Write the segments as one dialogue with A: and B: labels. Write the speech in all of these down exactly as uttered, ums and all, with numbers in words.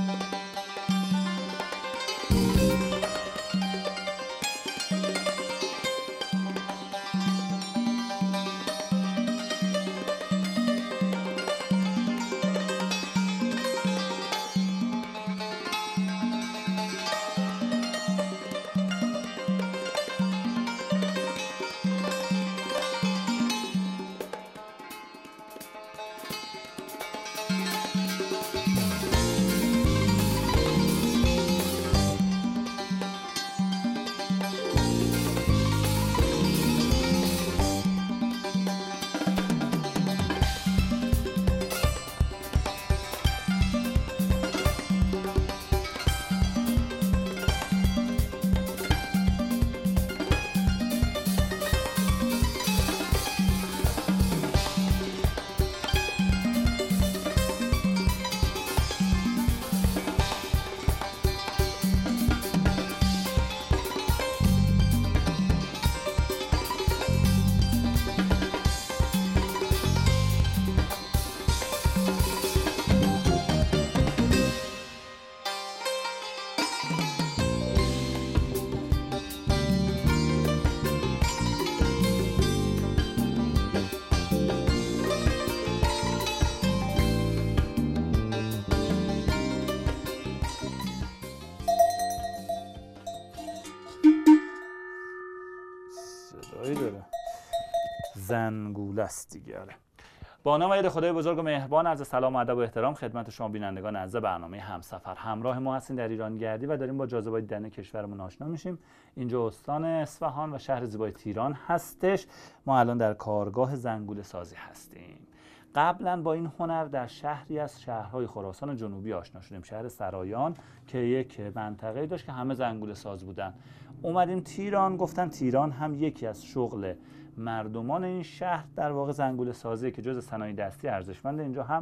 A: زنگوله است دیگه. آره. با نام ید خدای بزرگ و مهربان، عرض سلام و ادب و احترام خدمت شما بینندگان عزیز برنامه همسفر. همراه ما هستین در ایرانگردی و داریم با جاذبه دیدن کشورمون آشنا میشیم. اینجا استان اصفهان و شهر زیبای تیران هستش. ما الان در کارگاه زنگوله سازی هستیم. قبلا با این هنر در شهری از شهرهای خراسان جنوبی آشنا شدیم، شهر سرایان که یک منطقه‌ای داشت که همه زنگوله ساز بودن. اومدیم تیران، گفتن تیران هم یکی از شغل مردمان این شهر در واقع زنگوله سازی که جز صنایع دستی ارزشمند اینجا هم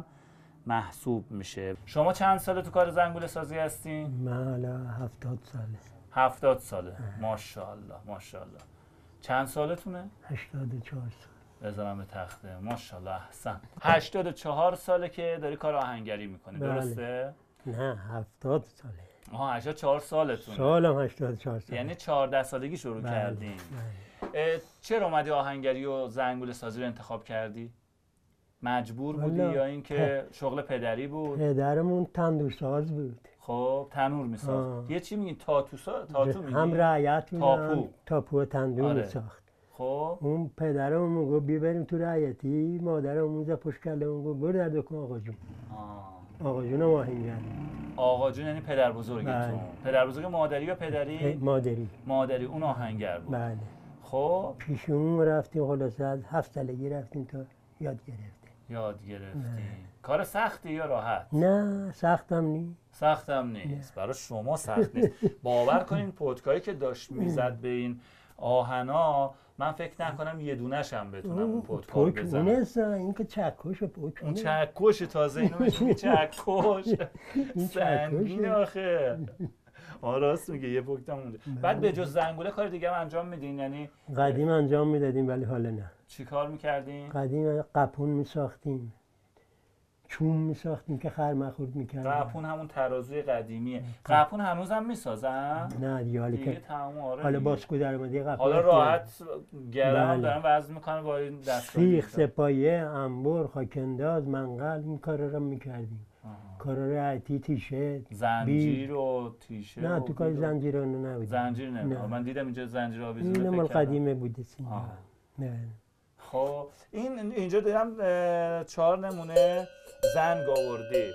A: محسوب میشه. شما چند ساله تو کار زنگوله سازی هستین؟
B: من الان هفتاد ساله.
A: هفتاد ساله. ماشاءالله ماشاءالله. چند سالتونه؟
B: هشتاد و چهار سال.
A: بذارم به تخته. ماشاءالله احسن. هشتاد و چهار ساله که داری کار آهنگری میکنی.
B: بله.
A: درسته؟
B: نه هفتاد ساله.
A: آها هشتاد و چهار سالتونه.
B: سالم هشتاد و چهار ساله.
A: یعنی چهارده سالگی شروع
B: بله.
A: کردین.
B: بله.
A: چرا اومدی آهنگری و زنگوله سازی رو انتخاب کردی؟ مجبور بودی یا اینکه شغل پدری بود؟
B: پدرمون تندورساز بود.
A: خب تنور میساخت. یه چی میگین تاتو سا... تاتو میگین؟
B: هم رعیت میگن
A: تاپو
B: تاپو تندور
A: آره.
B: میساخت.
A: خب
B: اون پدرمون میگه بیا بریم تو رعیتی، مادرمون ز پشت کلمون گفت برو در دکان آقا جون. آقا جون آهنگری.
A: آقا جون یعنی پدر بزرگتون.
B: بله.
A: پدر بزرگ مادری یا پدری؟
B: مادری.
A: مادری اون آهنگر بود.
B: بله.
A: خب
B: پیش اون رفتیم، خلاصه از هفت سالگی رفتیم تا یاد گرفتیم.
A: یاد گرفتیم. کار سختی یا راحت؟
B: نه سختم نیست.
A: سختم نیست. برای شما سخت نیست. باور کنین پودکایی که داشت میزد به این آهنا، من فکر نکنم یه دونش هم بتونم اون پودکا رو بزنم.
B: پودک این که چکش پودک.
A: اون چکش تازه اینو بهش میگه چکش. سنگین آخه. آه راست میگه یه پودکم اونجا. بعد به جز زنگوله کار دیگه هم انجام میدین؟ یعنی
B: قدیم انجام میدادیم ولی حالا نه.
A: چی کار میکردین؟
B: قدیم قپون میساختیم، چوم میساختیم که خر مخورد میکردیم.
A: قپون همون ترازوی قدیمیه. قپون هنوز هم میسازن؟
B: نه دیگه حالا که
A: تمام. آره
B: حالا باسکو در اومده قپون
A: حالا راحت گرم
B: بله.
A: دارن وزن میکنن با این دست
B: سیخ، سپایه، انبر، خاکنداز، منقل، این کارا رو میکردیم. کارا رعیتی، تیشت،
A: زنجیر و تیشه.
B: نه تو کار زنجیر اونو نبود.
A: زنجیر نه. من دیدم اینجا زنجیر آویزونه
B: این
A: فکر
B: مال
A: کردم.
B: قدیمه بوده سینما. نه.
A: خب این اینجا دارم چهار نمونه زنگ آوردی.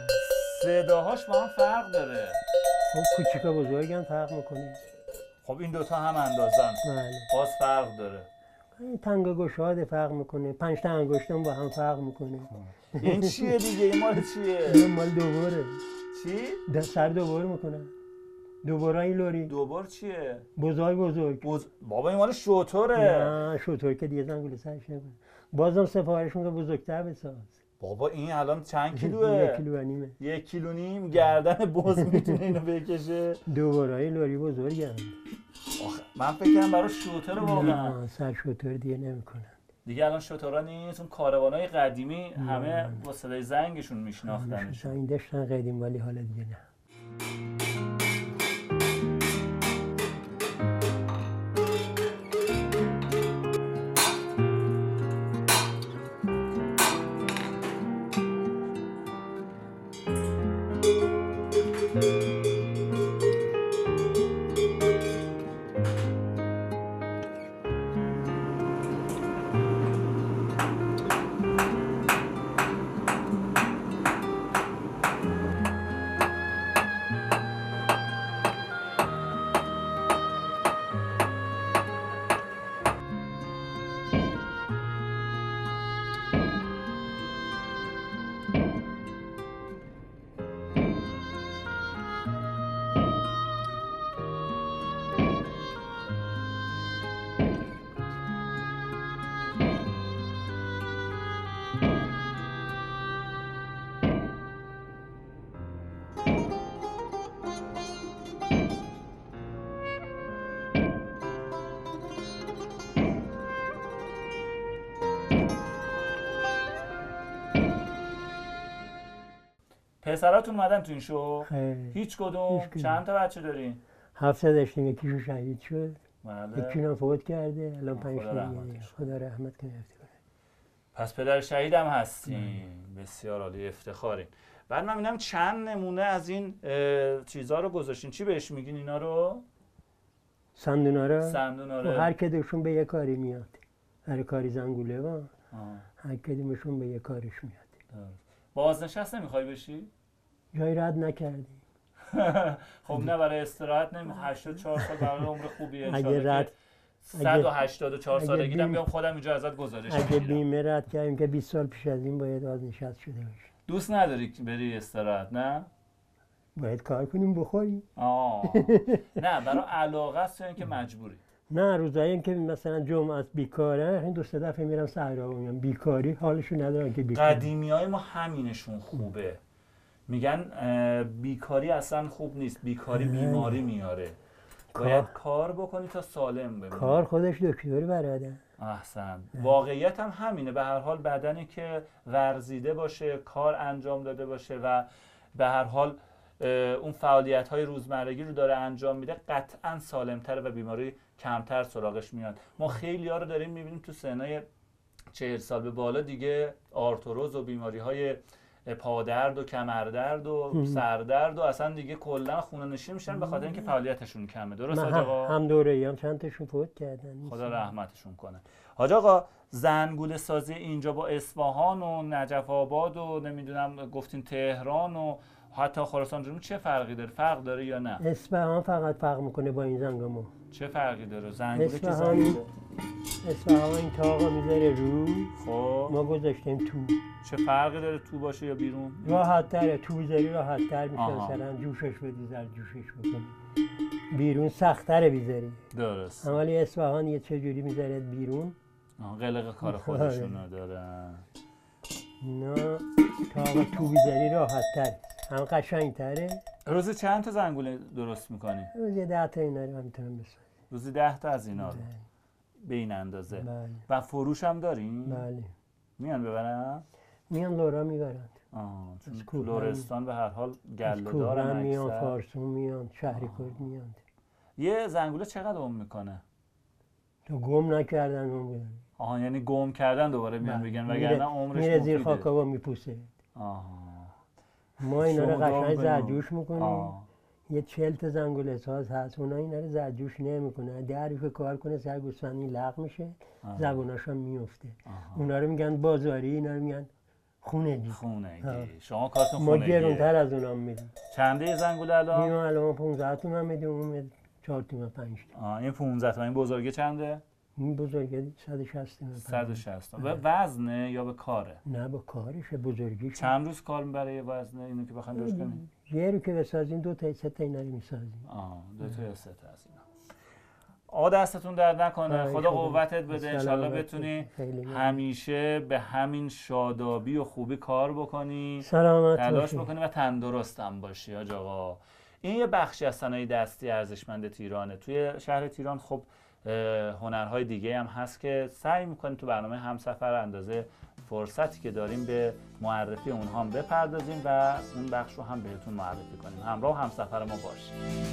A: صداهاش با هم فرق داره.
B: خب کوچیکا بزرگم فرق میکنه.
A: خب این دوتا هم اندازن.
B: بله.
A: باز فرق داره.
B: این تنگ گشاد فرق میکنه. پنج تا انگشتم با هم فرق میکنه.
A: این چیه دیگه؟ این مال چیه؟
B: این مال دوباره.
A: چی؟
B: سر دوباره میکنه. دوبارای لوری.
A: دوبار چیه؟
B: بزرگ بزرگ.
A: بز... بابا این مال شوتوره.
B: نه شوتور که دیگه زنگوله سرش نکنه. بازم سفارش میگه بزرگتر بساز.
A: بابا این الان چند کیلوه؟
B: یک کیلو و نیمه.
A: یک کیلو نیم گردن بز میتونه اینو بکشه.
B: دوبارای لوری بزرگم.
A: آخه من فکر کنم برای شوتور واقعا.
B: نه سر شوتور دیگه نمیکنن.
A: دیگه الان شترها نیست، اون کاروانای قدیمی همه با صدای زنگشون میشناختنش.
B: این داشتن قدیم ولی حالا دیگه نه.
A: پسراتون اومدن تو این شو؟
B: خیلی.
A: هیچ کدوم؟
B: هیچ کدوم.
A: چند تا بچه دارین؟
B: هفته داشتیم، یکیشون شهید شد،
A: بله.
B: یکیشون فوت کرده، الان پنج
A: خدا
B: تا
A: رحمتش
B: خدا رحمت کنه.
A: پس پدر شهید هم هستین. بسیار عالی، افتخارین. بعد من می‌بینم چند نمونه از این چیزا رو گذاشتین. چی بهش میگین اینا رو؟
B: سندونا رو؟
A: سندونا
B: رو.
A: رو.
B: هر کدومشون به یه کاری میاد. هر کاری زنگوله با. هر کدومشون به یه کارش میاد.
A: بازنشست نمیخوای بشی؟
B: جای رد نکردی.
A: خب نه برای استراحت نمی هشتاد و چهار سال برای عمر خوبیه ان
B: اگه رد
A: صد و هشتاد و چهار سالگی دم بیام خودم اینجا ازت گزارش
B: اگه
A: بگیرم.
B: بیمه رد کردیم که بیست سال پیش از این باید بازنشست شده باشی.
A: دوست نداری که بری استراحت نه؟
B: باید کار کنیم بخوریم.
A: آه. نه برای علاقه است یا اینکه مجبوری؟
B: نه روزایی که مثلا جمعه است بیکاره، این دو سه دفعه میرم صحرا و میام بیکاری حالشو ندارن که بیکاری.
A: قدیمیای ما همینشون خوبه. میگن بیکاری اصلا خوب نیست، بیکاری بیماری میاره. باید کار بکنی تا سالم بمونی.
B: کار خودش دکتری بلده.
A: احسن. واقعیت هم همینه. به هر حال بدنی که ورزیده باشه، کار انجام داده باشه و به هر حال اون فعالیت های روزمرگی رو داره انجام میده، قطعا سالمتره و بیماری کمتر سراغش میاد. ما خیلی ها رو داریم میبینیم تو سنای چهل سال به بالا دیگه آرتروز و بیماری های پادرد و کمردرد و سردرد و اصلا دیگه کلا خونه نشین میشن به خاطر اینکه فعالیتشون کمه. درست حاج آقا؟
B: هم دوره‌ای هم چند تاشون فوت کردن.
A: خدا رحمتشون کنه. حاج آقا زنگوله سازی اینجا با اصفهان و نجف آباد و نمیدونم گفتین تهران و حتی خراسان جنوبی چه فرقی داره؟ فرق داره یا نه؟
B: اصفهان فقط فرق میکنه با این زنگامو.
A: چه فرقی داره؟ زنگوله که
B: اصفهان اصفهان این تاقا میذاره رو.
A: خب
B: ما گذاشتیم تو.
A: چه فرقی داره تو باشه یا بیرون؟
B: راحت تره، تو بذاری راحت تر میشه، مثلا جوشش بدی زر جوشش بکنی. بیرون سخت تره بیذاری.
A: درست.
B: ولی اصفهان یه چه جوری میذاره بیرون.
A: آه قلق کار خودشونو دارن.
B: نه تاقا تو بیذاری راحت تر، هم قشنگ تره.
A: روزی چند تا زنگوله درست میکنی؟
B: روزی ده تا اینا رو میتونم بسازم.
A: روزی ده تا از اینا رو به این اندازه؟
B: بله.
A: و فروش هم داریم؟
B: بله.
A: میان ببرن؟
B: میان لورا میبرند.
A: آه چون لرستان به هر حال گله دارن
B: اکثر. میان فارسون میان، شهری کرد میان.
A: یه زنگوله چقدر عمر میکنه؟
B: تو گم نکردن اون بودن.
A: آها یعنی گم کردن دوباره میان بگن وگرنه عمرش مفیده.
B: میره زیر خاکا و میپوسه.
A: آها.
B: ما اینا رو قشنگ زرجوش میکنیم. یه چهل تا زنگوله ساز هست، اونا اینا رو زرجوش نمیکنه. دریف کار کنه سر گوسفندی لغ میشه، زبوناش هم میفته. اونا رو میگن بازاری، اینا رو میگن خونگی.
A: خونگی. شما کارتون خونگیه.
B: ما گرونتر از اونا میدیم.
A: چنده زنگوله الان؟
B: میدیم الان پانزده تومن میدیم، اون چهار تومن پنج تومن.
A: آه این پانزده تومن. این بزرگه چنده؟
B: این بزرگه صد و شصت تومن.
A: صد و شصت. به وزنه یا به کاره؟
B: نه به کارشه، بزرگیش.
A: چند روز کار برای وزنه اینو که بخواید درست کنید؟
B: یه رو که بسازیم دو تا سه تا اینا رو میسازیم.
A: آه دو تا یا سه تا از اینا. آقا دستتون درد نکنه، خدا قوتت بده، انشالله بتونی همیشه به همین شادابی و خوبی کار بکنی،
B: سلامت
A: تلاش بکنی و تندرست هم باشی. حاج آقا این یه بخشی از صنایع دستی ارزشمند تیرانه. توی شهر تیران خب هنرهای دیگه هم هست که سعی میکنیم تو برنامه همسفر اندازه فرصتی که داریم به معرفی اونها هم بپردازیم و اون بخش رو هم بهتون معرفی کنیم. همراه همسفر ما باشید.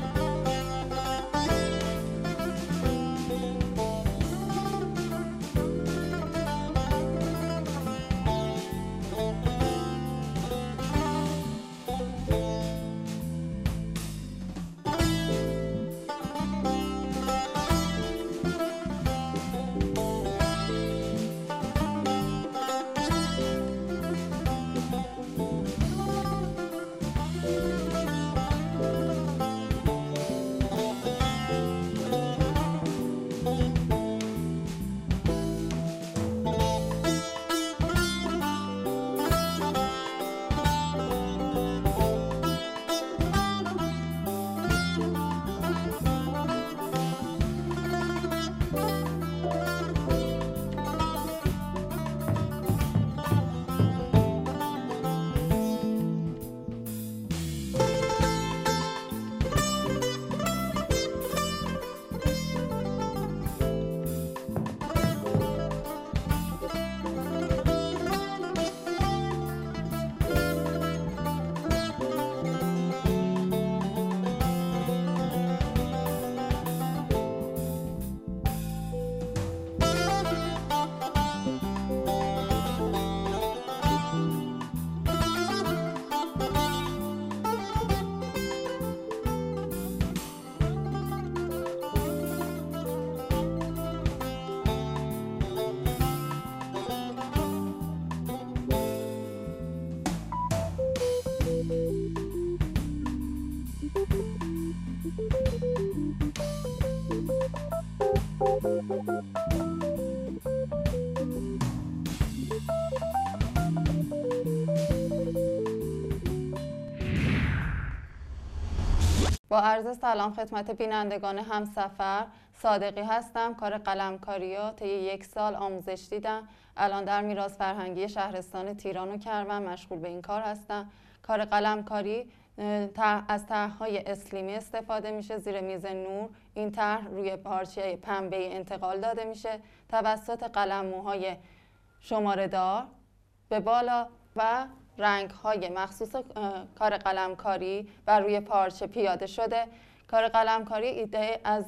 C: با عرض سلام خدمت بینندگان همسفر، صادقی هستم. کار قلمکاری رو طی یک سال آموزش دیدم. الان در میراث فرهنگی شهرستان تیران و کروان مشغول به این کار هستم. کار قلمکاری از طرح‌های اسلیمی استفاده میشه. زیر میز نور این طرح روی پارچه پنبه انتقال داده میشه توسط قلمموهای شماره دار به بالا و رنگ‌های مخصوص کار قلمکاری بر روی پارچه پیاده شده. کار قلمکاری ایده از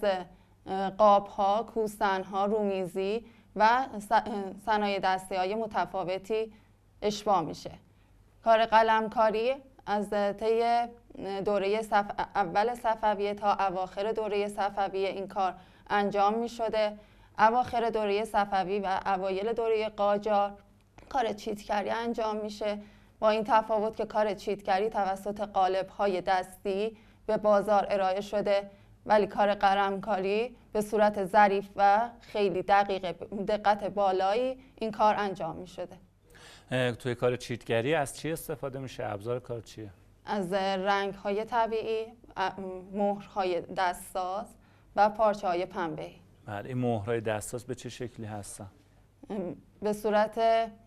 C: قاب‌ها، کوسن‌ها، رومیزی و صنایع دستی‌های متفاوتی اشباع میشه. کار قلمکاری از طی دوره صف... اول صفویه تا اواخر دوره صفویه این کار انجام می شده. اواخر دوره صفوی و اوایل دوره قاجار کار چیتگری انجام میشه، با این تفاوت که کار چیتگری توسط قالب‌های دستی به بازار ارائه شده، ولی کار قلمکاری به صورت ظریف و خیلی دقیق دقت بالایی این کار انجام می شده.
A: توی کار چیتگری از چی استفاده میشه؟ ابزار کار چیه؟
C: از رنگ‌های طبیعی، مهرهای دستساز و پارچه‌های پنبه‌ای.
A: بله، این مهرهای دستساز به چه شکلی هستن؟
C: به صورت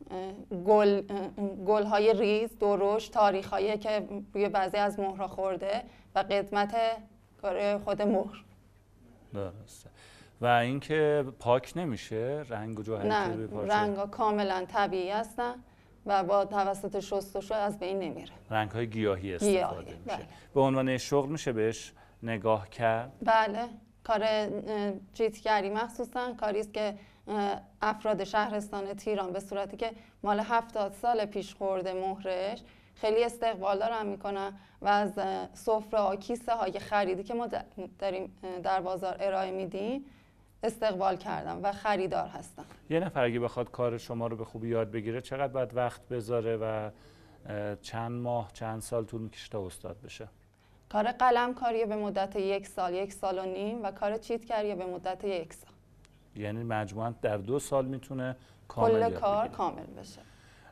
C: گل گل‌های ریز، درشت، تاریخ‌هایی که روی بعضی از مهرها خورده و قدمت کار خود مهر.
A: درسته. و اینکه پاک نمیشه رنگ و جوهری
C: نه،
A: روی پارچه؟
C: رنگ‌ها کاملا طبیعی هستن و با توسط شستشو از بین نمیره.
A: رنگ‌های گیاهی استفاده
C: گیاهی،
A: میشه.
C: بله.
A: به عنوان شغل میشه بهش نگاه کرد؟
C: بله، کار چیتگری مخصوصا کاری است که افراد شهرستان تیران به صورتی که مال هفتاد سال پیش خورده مهرش خیلی استقبال دارن میکنن و از سفره ها، کیسه های خریدی که ما داریم در بازار ارائه میدیم استقبال کردن و خریدار هستن.
A: یه نفر اگه بخواد کار شما رو به خوبی یاد بگیره چقدر باید وقت بذاره و چند ماه چند سال طول میکشه تا استاد بشه؟
C: کار قلمکاری به مدت یک سال یک سال و نیم و کار چیتگری به مدت یک سال.
A: یعنی مجموعاً در دو سال میتونه کامل
C: کل کار کامل بشه.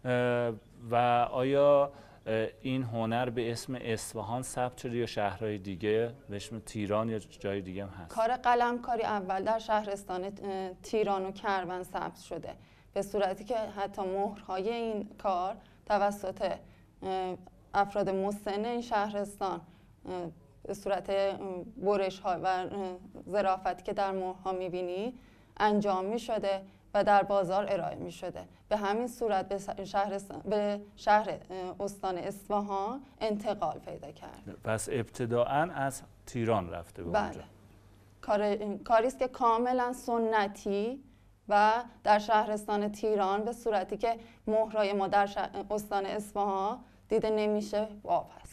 A: و آیا این هنر به اسم اصفهان ثبت شده یا شهرهای دیگه به اسم تیران یا جای دیگه هم هست؟
C: کار قلمکاری اول در شهرستان تیران و کروان ثبت شده، به صورتی که حتی مهرهای این کار توسط افراد مسن این شهرستان به صورت برش ها و ظرافتی که در مهرها میبینی انجام میشده و در بازار ارائه میشده. به همین صورت به شهر به شهر استان اصفهان انتقال پیدا کرد.
A: پس ابتداعاً از تیران رفته به اونجا.
C: بله. کار کاری است که کاملا سنتی و در شهرستان تیران به صورتی که مهرای ما در استان اصفهان دیده نمیشه باب هست.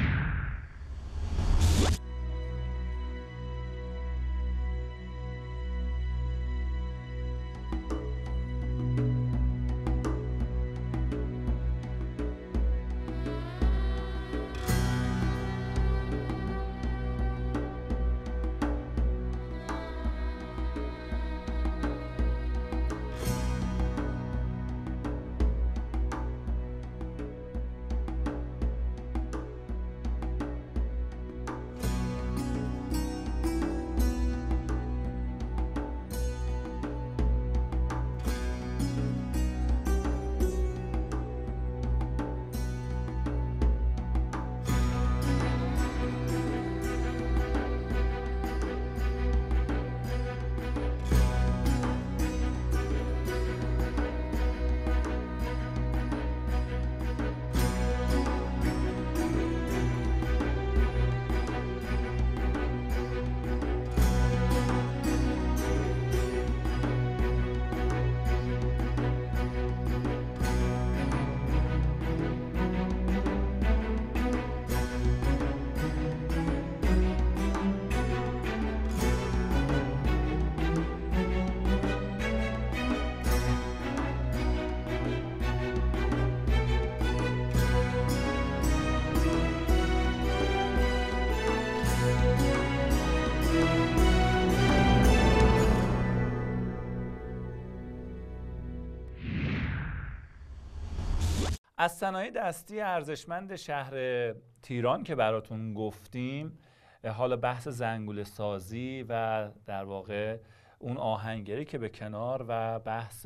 A: از صنایع دستی ارزشمند شهر تیران که براتون گفتیم، حالا بحث زنگوله سازی و در واقع اون آهنگری که به کنار و بحث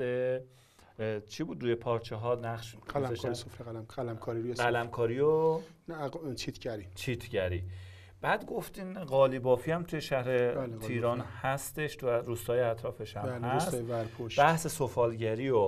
A: چی بود روی پارچه ها نقش
D: قلمکاری سفره قلم قلمکاری روی سفره
A: قلمکاری و
D: چیتگری
A: چیتگری بعد گفتین قالیبافی هم توی شهر بله تیران هستش، تو روستای اطرافش هم
D: بله
A: هست.
D: روستای ورپشت.
A: بحث سفالگری و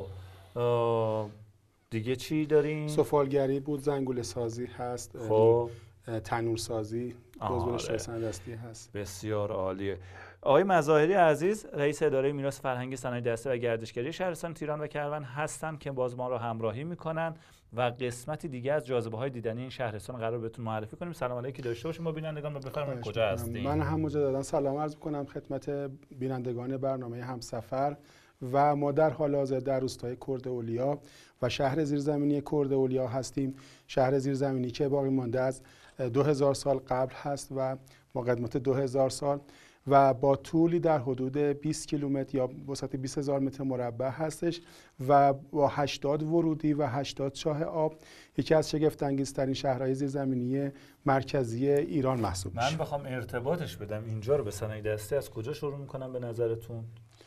A: دیگه چی داریم؟
D: سفالگری بود، زنگوله سازی هست،
A: خب
D: تنور سازی، جزو رشته صنایع دستی هست.
A: بسیار عالیه. آقای مظاهری عزیز، رئیس اداره میراث فرهنگی صنایع دستی و گردشگری شهرستان تیران و کروان هستن که باز ما رو همراهی میکنن و قسمتی دیگه از جاذبه‌های دیدنی این شهرستان قرار بهتون معرفی کنیم. سلام علیکم داشته باشیم با بینندگان و بفرمایید کجا هستین.
D: من هم مجددا سلام عرض میکنم خدمت بینندگان برنامه همسفر و ما در حال حاضر در روستای کرد اولیا و شهر زیرزمینی کرد اولیا هستیم. شهر زیرزمینی که باقی مانده از دو هزار سال قبل هست و با قدمت دو هزار سال و با طولی در حدود بیست کیلومتر یا وسط بیست هزار متر مربع هستش و با هشتاد ورودی و هشتاد چاه آب یکی از شگفت‌انگیزترین شهرهای زیرزمینی مرکزی ایران محسوب میشه.
A: من بخوام ارتباطش بدم اینجا رو به صنایع دستی از کجا شروع میکنم به نظرتون؟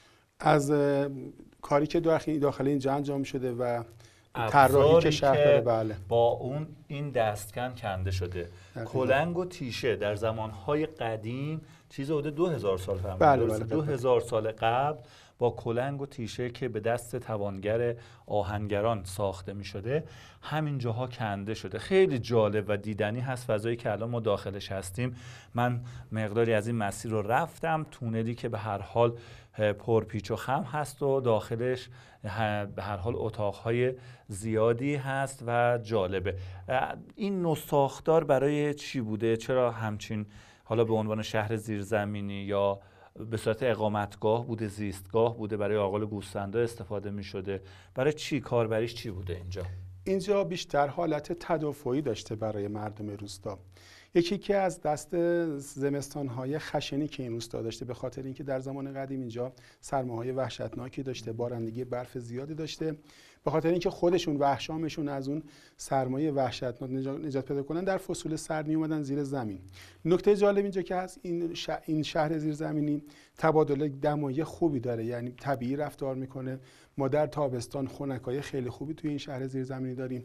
D: از کاری که داخل اینجا انجام شده و طراحی که شهر داره. بله
A: با اون این دستکن کنده شده. کلنگ و تیشه در زمانهای قدیم چیز حدود دو هزار سال فرمودید.
D: بله بله
A: دو هزار سال قبل با کلنگ و تیشه که به دست توانگر آهنگران ساخته می شده همین جاها کنده شده. خیلی جالب و دیدنی هست فضایی که الان ما داخلش هستیم. من مقداری از این مسیر رو رفتم، تونلی که به هر حال پرپیچ و خم هست و داخلش به هر حال اتاقهای زیادی هست و جالبه. این نو ساختار برای چی بوده؟ چرا همچین حالا به عنوان شهر زیرزمینی یا به صورت اقامتگاه بوده، زیستگاه بوده، برای آغال گوسفندا استفاده می شده؟ برای چی؟ کاربریش چی بوده اینجا؟
D: اینجا بیشتر حالت تدافعی داشته برای مردم روستا. یکی که از دست زمستان‌های خشنی که این روستا داشته، به خاطر اینکه در زمان قدیم اینجا سرماهای وحشتناکی داشته، بارندگی برف زیادی داشته، به خاطر اینکه خودشون و احشامشون از اون سرمایه وحشتناک نجات پیدا کنن در فصول سرد می اومدن زیر زمین. نکته جالب اینجا که هست این شهر, این شهر زیرزمینی تبادل دمایی خوبی داره، یعنی طبیعی رفتار میکنه. ما در تابستان خنکای خیلی خوبی توی این شهر زیرزمینی داریم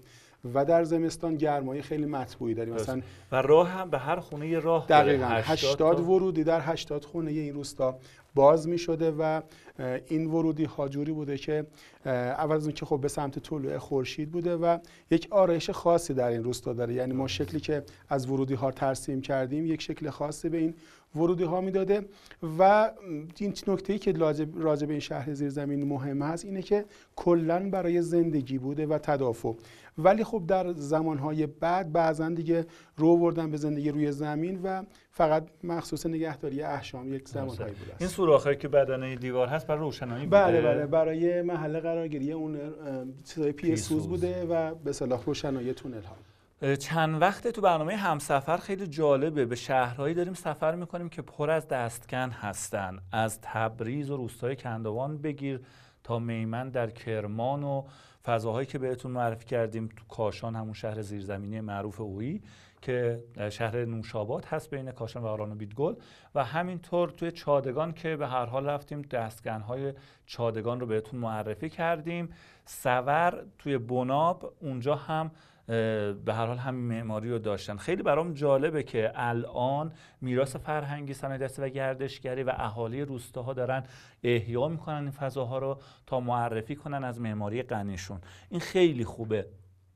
D: و در زمستان گرمای خیلی مطبوعی داریم. مثلا
A: و راه هم به هر خونه یه راه
D: دقیقاً هشتاد ورودی در هشتاد خونه این روستا باز می شده و این ورودی ها جوری بوده که اول از اون که خب به سمت طلوع خورشید بوده و یک آرایش خاصی در این روستا داره. یعنی ما شکلی که از ورودی ها ترسیم کردیم یک شکل خاصی به این ورودی ها میداده. و این نکته‌ای که راجع به این شهر زیرزمینی مهم هست اینه که کلاً برای زندگی بوده و تدافع، ولی خب در زمانهای بعد بعضا دیگه رو بردن به زندگی روی زمین و فقط مخصوص نگهداری احشام یک زمانهایی بوده است.
A: این سوراخی که بدنه دیوار هست برای روشنایی بوده؟
D: بله بله، برای محل قرارگیری اون چیزای پی سوز بوده و به صلاح روشنایی تونل ها.
A: چند وقته تو برنامه همسفر خیلی جالبه، به شهرهایی داریم سفر میکنیم که پر از دستکن هستن، از تبریز و روستای کندوان بگیر تا میمن در کرمان و فضاهایی که بهتون معرفی کردیم تو کاشان، همون شهر زیرزمینی معروف اویی که شهر نوشاباد هست بین کاشان و آران و بیدگل، و همینطور توی چادگان که به هر حال رفتیم دستگنهای چادگان رو بهتون معرفی کردیم. سور توی بناب اونجا هم به هر حال همین معماری رو داشتن. خیلی برام جالبه که الان میراث فرهنگی، صنایع‌دستی و گردشگری و اهالی روستاها دارن احیا میکنن این فضاها رو تا معرفی کنن از معماری غنیشون. این خیلی خوبه.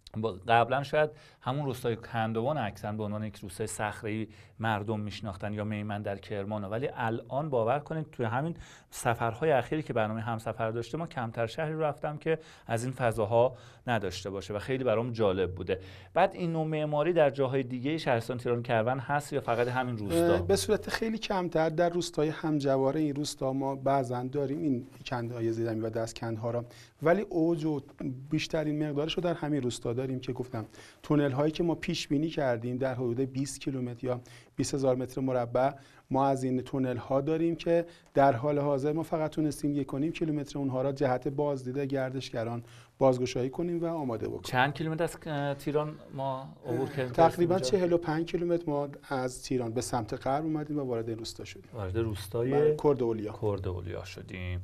A: قبلا شاید همون روستای کندوان اکثرا به عنوان یک روستای صخره‌ای مردم میشناختن یا میمن در کرمان، ولی الان باور کنید توی همین سفرهای اخیری که برنامه همسفر داشته ما کمتر شهری رو رفتم که از این فضاها نداشته باشه و خیلی برام جالب بوده. بعد این نوع معماری در جاهای دیگه شهرستان تیران کروان هست یا فقط همین روستا؟
D: به صورت خیلی کمتر در روستای همجوار این روستا ما بعضا داریم این کندهای زیرزمینی و دستکندها را، ولی اوج و بیشترین مقدارش رو در همین روستا داریم که گفتم تونل هایی که ما پیش بینی کردیم در حدود بیست کیلومتر یا بیست هزار متر مربع ما از این تونل ها داریم که در حال حاضر ما فقط تونستیم یک و نیم کیلومتر اونها را جهت بازدید گردشگران بازگشایی کنیم و آماده بکنیم.
A: چند کیلومتر از تیران ما عبور کردیم؟
D: تقریبا چهل و پنج کیلومتر ما از تیران به سمت غرب اومدیم و وارد این روستا شدیم.
A: وارد روستای
D: کرد اولیا
A: کرد اولیا شدیم.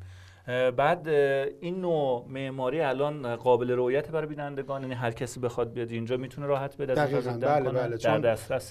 A: بعد این نوع معماری الان قابل رؤیت برای بینندگان، یعنی هر کسی بخواد بیاد اینجا میتونه راحت به دست
D: بله بله
A: در دسترس.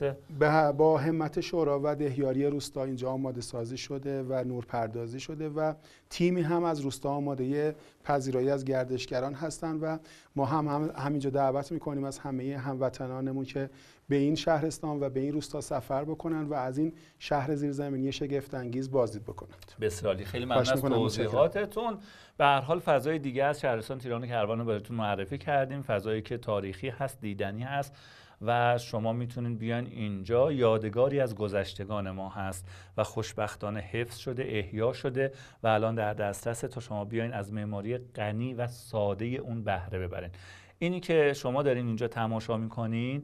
D: با همت شورا و دهیاری روستا اینجا آماده سازی شده و نورپردازی شده و تیمی هم از روستا آماده پذیرایی از گردشگران هستن و ما هم, هم همینجا دعوت میکنیم از همه هموطنانمون که به این شهرستان و به این روستا سفر بکنن و از این شهر زیرزمینی شگفت انگیز بازدید بکنند.
A: بسیار خیلی ممنون از توضیحاتتون. به هر حال فضای دیگه از شهرستان تیران کروان رو بهتون معرفی کردیم، فضایی که تاریخی هست، دیدنی هست و شما میتونید بیان اینجا. یادگاری از گذشتگان ما هست و خوشبختانه حفظ شده، احیا شده و الان در دسترس تا شما بیاین از معماری غنی و ساده اون بهره ببرین. اینی که شما دارین اینجا تماشا میکنین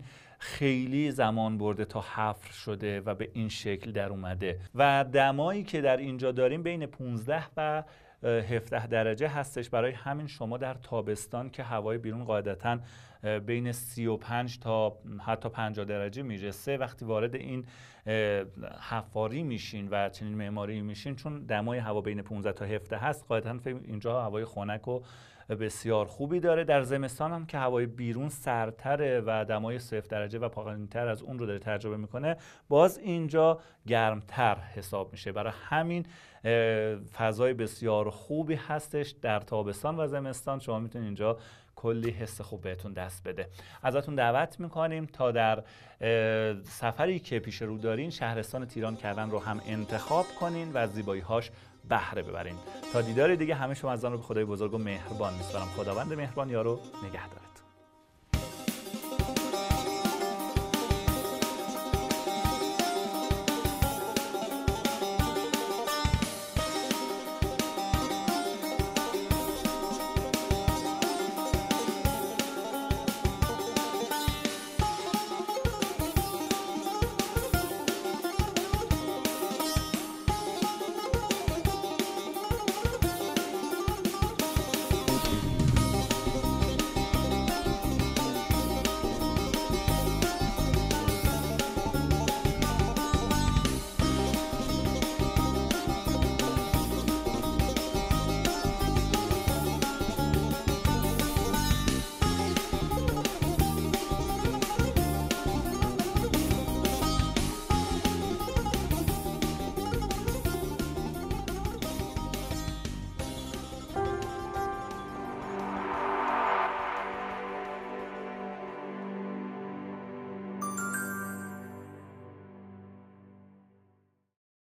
A: خیلی زمان برده تا حفر شده و به این شکل در اومده و دمایی که در اینجا داریم بین پانزده و هفده درجه هستش. برای همین شما در تابستان که هوای بیرون قاعدتاً بین سی و پنج تا حتی پنجاه درجه میرسه، وقتی وارد این حفاری میشین و چنین معماری میشین، چون دمای هوا بین پانزده تا هفده هست، قاعدتاً اینجا هوای خنک و بسیار خوبی داره. در زمستان هم که هوای بیرون سردتره و دمای صفر درجه و پایین‌تر از اون رو داره تجربه میکنه، باز اینجا گرمتر حساب میشه. برای همین فضای بسیار خوبی هستش در تابستان و زمستان. شما میتونید اینجا کلی حس خوب بهتون دست بده. ازتون دعوت میکنیم تا در سفری که پیش رو دارین شهرستان تیران کروان رو هم انتخاب کنین و از زیبایی‌هاش بهره ببرین. تا دیدار دیگه همه شما عزیزان رو به خدای بزرگ و مهربان میسپارم. خداوند مهربان یارو نگهدار.